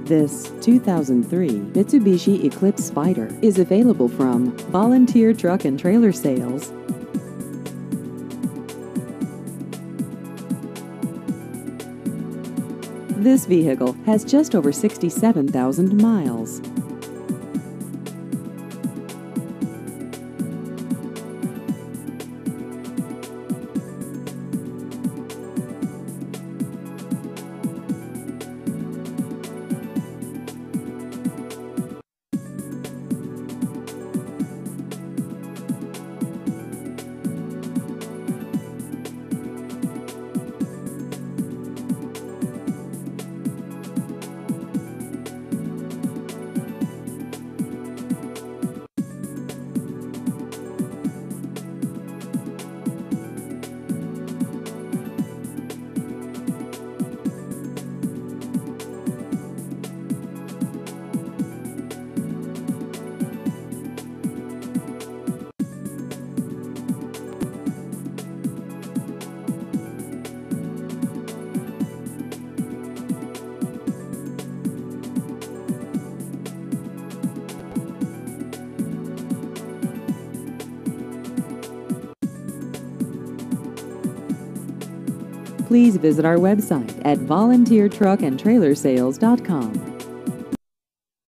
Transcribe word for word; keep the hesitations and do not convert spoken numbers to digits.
This two thousand three Mitsubishi Eclipse Spyder is available from Volunteer Truck and Trailer Sales. This vehicle has just over sixty-seven thousand miles. Please visit our website at volunteer truck and trailer sales dot com.